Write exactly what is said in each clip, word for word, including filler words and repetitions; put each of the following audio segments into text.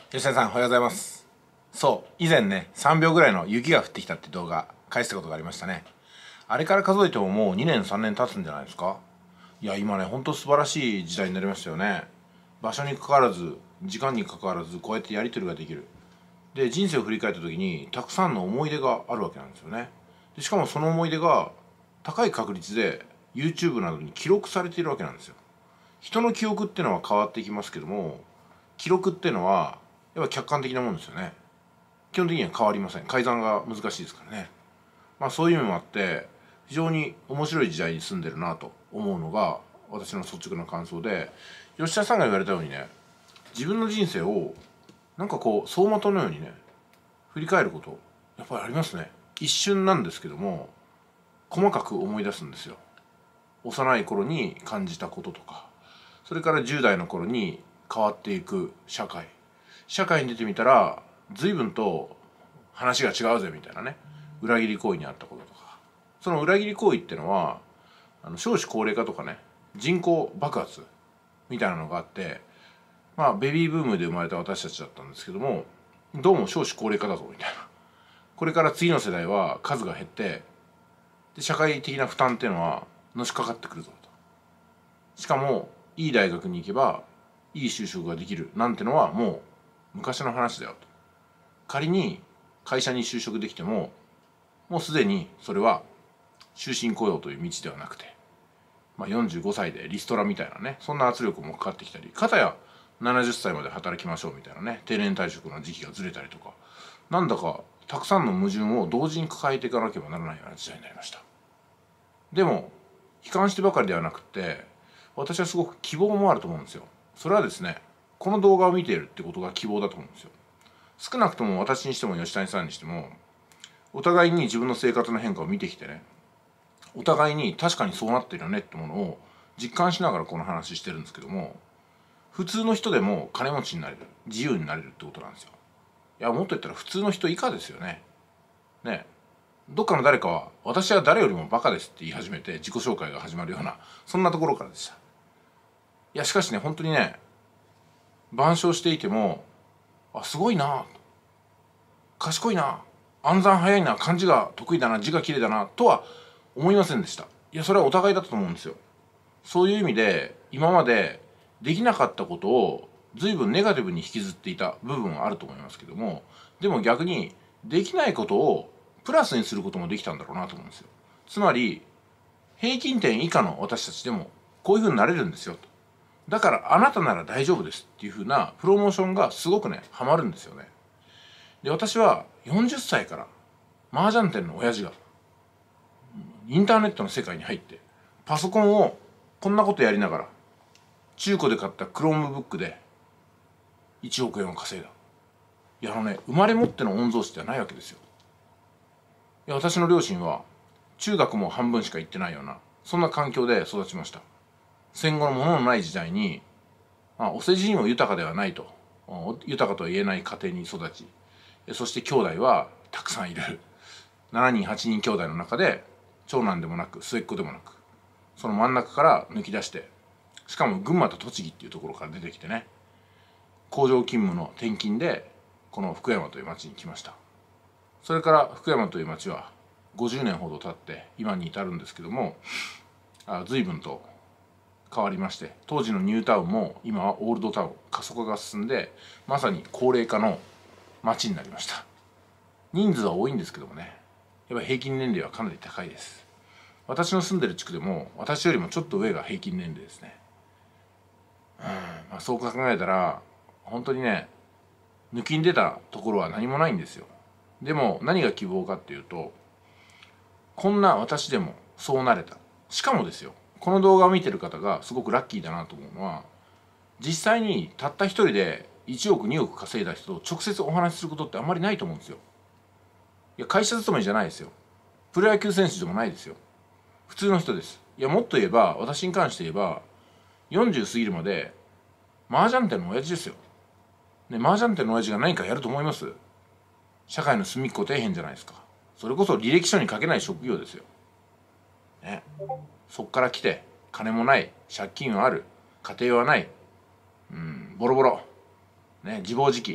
吉田さん、おはようございます。そう、以前ね、さんびょうぐらいの雪が降ってきたって動画返したことがありましたね。あれから数えてももうにねんさんねん経つんじゃないですか。いや、今ね、ほんと素晴らしい時代になりましたよね。場所に関わらず、時間に関わらず、こうやってやり取りができる。で、人生を振り返った時にたくさんの思い出があるわけなんですよね。でしかもその思い出が高い確率で YouTube などに記録されているわけなんですよ。人の記憶っていうのは変わってきますけども、記録っていうのはやっぱ客観的なもんですよね。基本的には変わりません。改ざんが難しいですからね。まあそういう意味もあって非常に面白い時代に住んでるなと思うのが私の率直な感想で、吉田さんが言われたようにね、自分の人生をなんかこう走馬灯のようにね振り返ることやっぱりありますね。一瞬なんですけども細かく思い出すんですよ。幼い頃に感じたこととか、それからじゅう代の頃に変わっていく社会社会に出てみたら随分と話が違うぜみたいなね、裏切り行為にあったこととか、その裏切り行為っていうのはあの少子高齢化とかね、人口爆発みたいなのがあって、まあベビーブームで生まれた私たちだったんですけども、どうも少子高齢化だぞみたいな、これから次の世代は数が減ってで社会的な負担っていうのはのしかかってくるぞと。しかもいい大学に行けばいい就職ができるなんてのはもう昔の話だよと。仮に会社に就職できてももうすでにそれは終身雇用という道ではなくて、まあ、よんじゅうごさいでリストラみたいなね、そんな圧力もかかってきたり、かたやななじゅっさいまで働きましょうみたいなね、定年退職の時期がずれたりとか、なんだかたくさんの矛盾を同時に抱えていかなければならないような時代になりました。でも悲観してばかりではなくって私はすごく希望もあると思うんですよ。それはですね、この動画を見ているってことが希望だと思うんですよ。少なくとも私にしても吉谷さんにしてもお互いに自分の生活の変化を見てきてね、お互いに確かにそうなってるよねってものを実感しながらこの話してるんですけども、普通の人でも金持ちになれる、自由になれるってことなんですよ。いやもっと言ったら普通の人以下ですよね。ね、どっかの誰かは私は誰よりもバカですって言い始めて自己紹介が始まるような、そんなところからでした。いやしかしね、本当にね、板書していても、あ、すごいな、賢いな、暗算早いな、漢字が得意だな、字が綺麗だなとは思いませんでした。いやそれはお互いだったと思うんですよ。そういう意味で今までできなかったことを随分ネガティブに引きずっていた部分はあると思いますけども、でも逆にできないことをプラスにすることもできたんだろうなと思うんですよ。つまり平均点以下の私たちでもこういうふうになれるんですよと。だからあなたなら大丈夫ですっていうふうなプロモーションがすごくねハマるんですよね。で私はよんじゅっさいから麻雀店の親父がインターネットの世界に入ってパソコンをこんなことやりながら中古で買ったクロームブックでいちおくえんを稼いだ。いやあのね、生まれ持っての御曹司ではないわけですよ。いや私の両親は中学も半分しか行ってないようなそんな環境で育ちました。戦後のもののない時代に、まあ、お世辞にも豊かではないと、豊かとは言えない家庭に育ち、そして兄弟はたくさんいるしちにんはちにん兄弟の中で長男でもなく末っ子でもなく、その真ん中から抜き出して、しかも群馬と栃木っていうところから出てきてね、工場勤務の転勤でこの福山という町に来ました。それから福山という町はごじゅうねんほど経って今に至るんですけども、あ随分と変わりまして、当時のニュータウンも今はオールドタウン、過疎化が進んでまさに高齢化の町になりました。人数は多いんですけどもね、やっぱり平均年齢はかなり高いです。私の住んでる地区でも私よりもちょっと上が平均年齢ですね。うん、まあ、そう考えたら本当にね、抜きん出たところは何もないんですよ。でも何が希望かっていうと、こんな私でもそうなれた。しかもですよ、この動画を見てる方がすごくラッキーだなと思うのは、実際にたった一人でいちおくにおく稼いだ人と直接お話しすることってあんまりないと思うんですよ。いや会社勤めじゃないですよ。プロ野球選手でもないですよ。普通の人です。いやもっと言えば、私に関して言えばよんじゅう過ぎるまで麻雀店の親父ですよ。ね、麻雀店の親父が何かやると思います？社会の隅っこ底辺じゃないですか。それこそ履歴書に書けない職業ですよ。ね、そっから来て金もない、借金はある、家庭はない、うんボロボロ、ね、自暴自棄、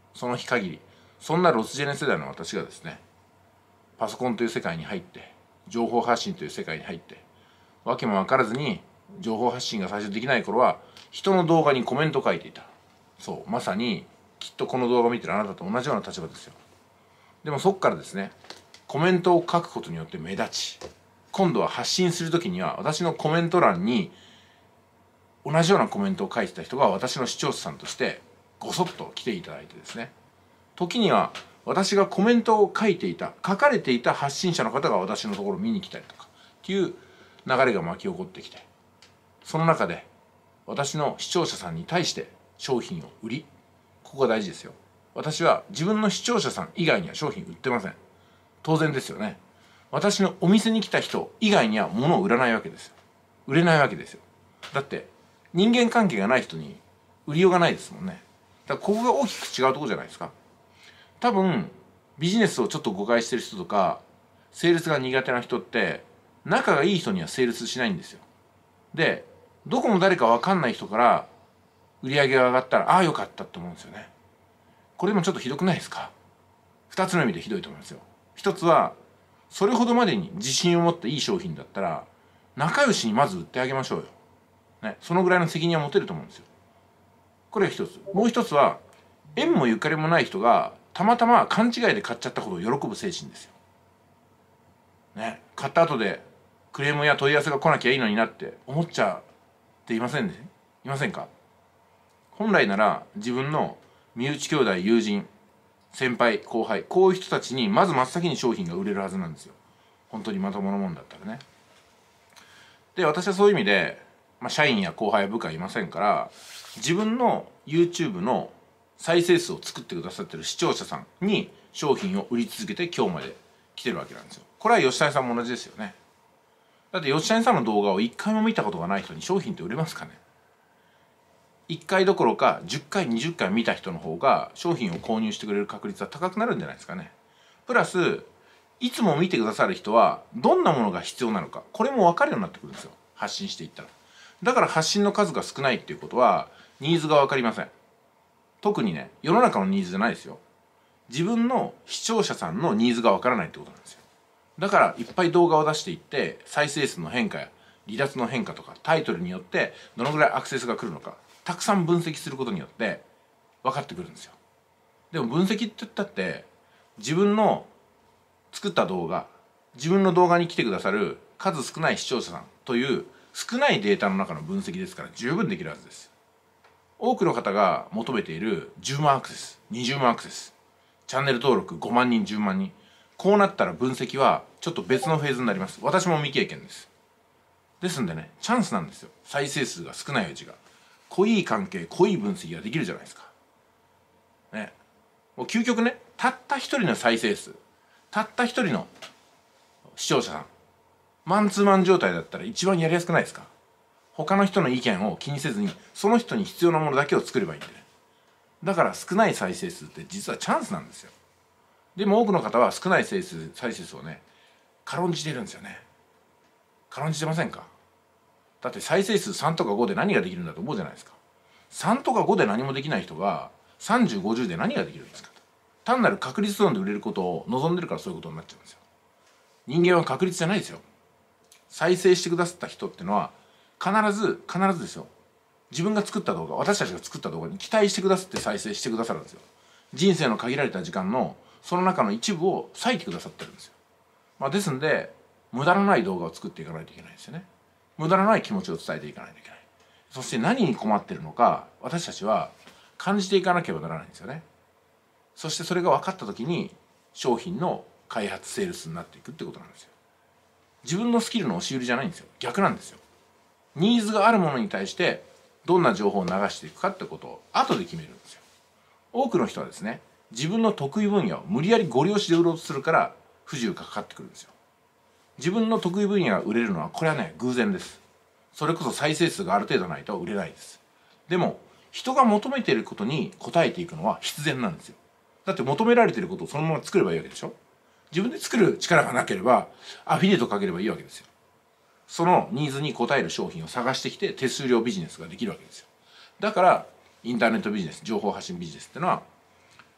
その日限り。そんなロスジェネ世代の私がですね、パソコンという世界に入って情報発信という世界に入って訳も分からずに情報発信が最初できない頃は人の動画にコメントを書いていた。そう、まさにきっとこの動画を見てるあなたと同じような立場ですよ。でもそこからですね、コメントを書くことによって目立ち、今度は発信する時には私のコメント欄に同じようなコメントを書いてた人が私の視聴者さんとしてごそっと来ていただいてですね、時には私がコメントを書いていた書かれていた発信者の方が私のところを見に来たりとかっていう流れが巻き起こってきて、その中で私の視聴者さんに対して商品を売り、ここが大事ですよ。私は自分の視聴者さん以外には商品売ってません。当然ですよね。私のお店に来た人以外には物を売らないわけですよ。売れないわけですよ。だって人間関係がない人に売りようがないですもんね。だからここが大きく違うところじゃないですか。多分ビジネスをちょっと誤解してる人とかセールスが苦手な人って仲がいい人にはセールスしないんですよ。でどこも誰か分かんない人から売り上げが上がったらああよかったって思うんですよね。これでもちょっとひどくないですか。二つの意味でひどいと思いますよ。一つはそれほどまでに自信を持っていい商品だったら仲良しにまず売ってあげましょうよ、ね、そのぐらいの責任は持てると思うんですよ。これが一つ。もう一つは縁もゆかりもない人がたまたま勘違いで買っちゃったことを喜ぶ精神ですよ。ね、買った後でクレームや問い合わせが来なきゃいいのになって思っちゃっていませんね。いませんか。本来なら自分の身内兄弟友人先輩後輩こういう人たちにまず真っ先に商品が売れるはずなんですよ。本当にまともなもんだったらね。で私はそういう意味で、まあ、社員や後輩や部下いませんから自分の YouTube の再生数を作ってくださってる視聴者さんに商品を売り続けて今日まで来てるわけなんですよ。これは吉谷さんも同じですよね。だって吉谷さんの動画をいっかいも見たことがない人に商品って売れますかね。いっかいどころかじゅっかいにじゅっかい見た人の方が商品を購入してくれる確率は高くなるんじゃないですかね。プラスいつも見てくださる人はどんなものが必要なのかこれも分かるようになってくるんですよ。発信していったら。だから発信の数が少ないっていうことはニーズが分かりません。特にね世の中のニーズじゃないですよ。自分の視聴者さんのニーズが分からないってことなんですよ。だからいっぱい動画を出していって再生数の変化や離脱の変化とかタイトルによってどのぐらいアクセスが来るのかたくさん分析することによって分かってくるんですよ。でも分析って言ったって自分の作った動画自分の動画に来てくださる数少ない視聴者さんという少ないデータの中の分析ですから十分できるはずです。多くの方が求めているじゅうまんアクセスにじゅうまんアクセスチャンネル登録ごまんにんじゅうまんにんこうなったら分析はちょっと別のフェーズになります。私も未経験です。ですんでねチャンスなんですよ。再生数が少ないうちが濃い関係濃い分析ができるじゃないですか。ね、もう究極ねたった一人の再生数たった一人の視聴者さんマンツーマン状態だったら一番やりやすくないですか。他の人の意見を気にせずにその人に必要なものだけを作ればいいんでね。だから少ない再生数って実はチャンスなんですよ。でも多くの方は少ない再生数再生数をね軽んじているんですよね。軽んじてませんか。だって再生数さんとかごで何ができるんだと思うじゃないですか。さんとかごで何もできない人がさんじゅう、ごじゅうで何ができるんですか。単なる確率論で売れることを望んでるからそういうことになっちゃうんですよ。人間は確率じゃないですよ。再生してくださった人ってのは必ず必ずですよ。自分が作った動画私たちが作った動画に期待してくださって再生してくださるんですよ。人生の限られた時間のその中の一部を割いてくださってるんですよ。まあ、ですんで無駄のない動画を作っていかないといけないですよね。無駄のない気持ちを伝えていかないといけない。そして何に困ってるのか私たちは感じていかなければならないんですよね。そしてそれが分かった時に商品の開発セールスになっていくってことなんですよ。自分のスキルの押し売りじゃないんですよ。逆なんですよ。ニーズがあるものに対してどんな情報を流していくかってことを後で決めるんですよ。多くの人はですね自分の得意分野を無理やりご利用しで売ろうとするから不自由がかかってくるんですよ。自分の得意分野が売れるのはこれはね偶然です。それこそ再生数がある程度ないと売れないです。でも人が求めていることに応えていくのは必然なんですよ。だって求められていることをそのまま作ればいいわけでしょ。自分で作る力がなければアフィリエイトかければいいわけですよ。そのニーズに応える商品を探してきて手数料ビジネスができるわけですよ。だからインターネットビジネス情報発信ビジネスってのは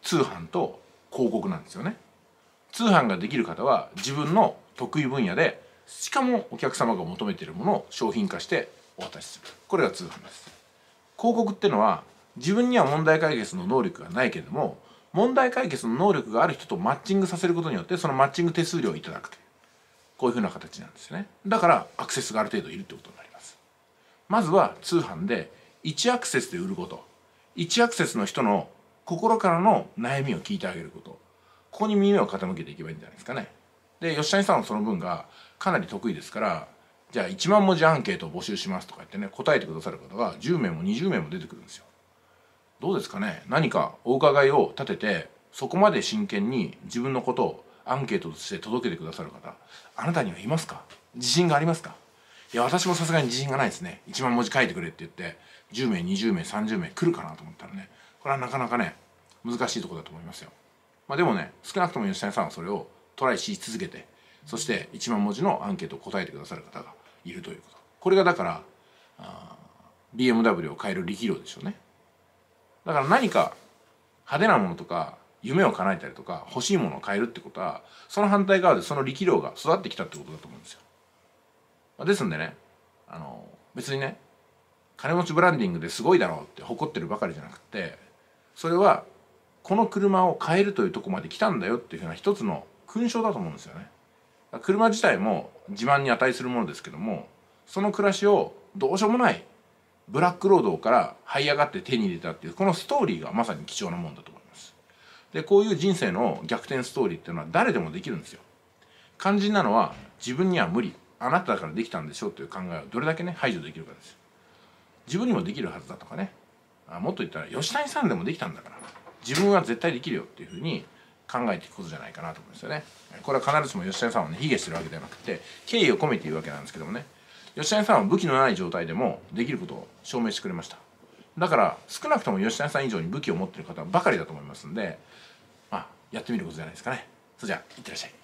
通販と広告なんですよね。通販ができる方は自分の得意分野で、しかもお客様が求めているものを商品化してお渡しする、これが通販です。広告っていうのは自分には問題解決の能力がないけれども、問題解決の能力がある人とマッチングさせることによってそのマッチング手数料をいただくという、こういうふうな形なんですよね。だからアクセスがある程度いるってことになります。まずは通販でいちアクセスで売ること、いちアクセスの人の心からの悩みを聞いてあげること、ここに耳を傾けていけばいいんじゃないですかね。で吉谷さんはその分がかなり得意ですから、じゃあいちまん文字アンケートを募集しますとか言ってね、答えてくださる方がじゅうめいもにじゅうめいも出てくるんですよ。どうですかね。何かお伺いを立てて、そこまで真剣に自分のことをアンケートとして届けてくださる方、あなたにはいますか？自信がありますか？いや私もさすがに自信がないですね。いちまん文字書いてくれって言ってじゅうめいにじゅうめいさんじゅうめい来るかなと思ったらね、これはなかなかね難しいところだと思いますよ。まあ、でもね、少なくとも吉谷さんはそれをトライし続けて、そしていちまん文字のアンケートを答えてくださる方がいるということ、これがだからあ ビーエムダブリュー を変える力量でしょうね。だから何か派手なものとか夢を叶えたりとか欲しいものを変えるってことは、その反対側でその力量が育ってきたってことだと思うんですよ。ですんでね、あの別にね金持ちブランディングですごいだろうって誇ってるばかりじゃなくて、それはこの車を変えるというとこまで来たんだよっていうふうな一つの勲章だと思うんですよね。車自体も自慢に値するものですけども、その暮らしをどうしようもないブラックロードから這い上がって手に入れたっていう、このストーリーがまさに貴重なもんだと思います。でこういう人生の逆転ストーリーっていうのは誰でもできるんですよ。肝心なのは自分には無理、あなただからできたんでしょうという考えをどれだけね排除できるかです。自分にもできるはずだとかね、あもっと言ったら吉谷さんでもできたんだから自分は絶対できるよっていうふうに考えていくことじゃないかなと思うんですよね。これは必ずしも吉谷さんをね卑下してるわけではなくて、敬意を込めて言うわけなんですけどもね、吉谷さんは武器のない状態でもできることを証明してくれました。だから少なくとも吉谷さん以上に武器を持っている方ばかりだと思いますんで、まあやってみることじゃないですかね。それじゃあいってらっしゃい。